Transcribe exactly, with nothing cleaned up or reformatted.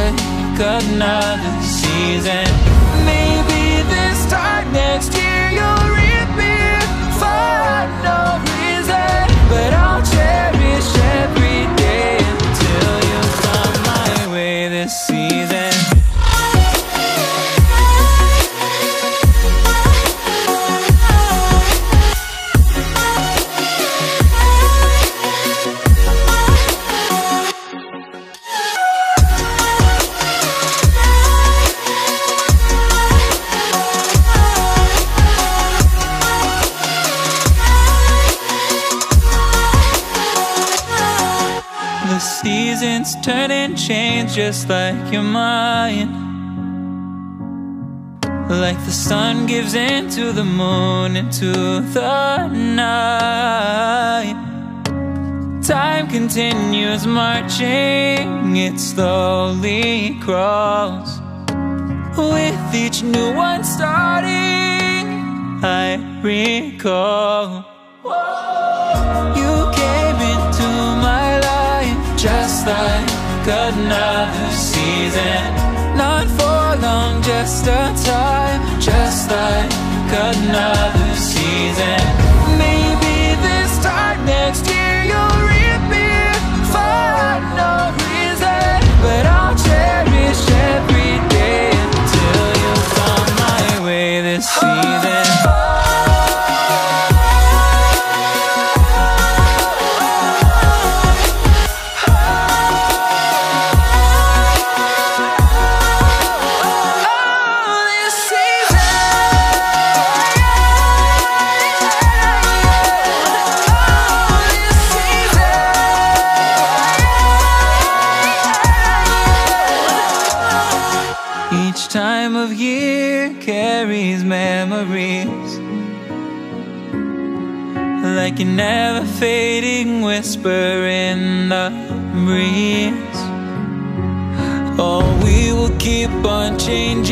like another season. Maybe this time next year you'll reap me for no reason, but I'll cherish every day until you come my way this season. The seasons turn and change just like your mind. Like the sun gives into the moon, into the night. Time continues marching, it slowly crawls. With each new one starting, I recall you came into my life just like another season. Not for long, just a time, just like another season. Maybe this time next year you'll reap me for no reason, but I'll cherish every day until you come my way this season. Each time of year carries memories, like a never fading whisper in the breeze. Oh, we will keep on changing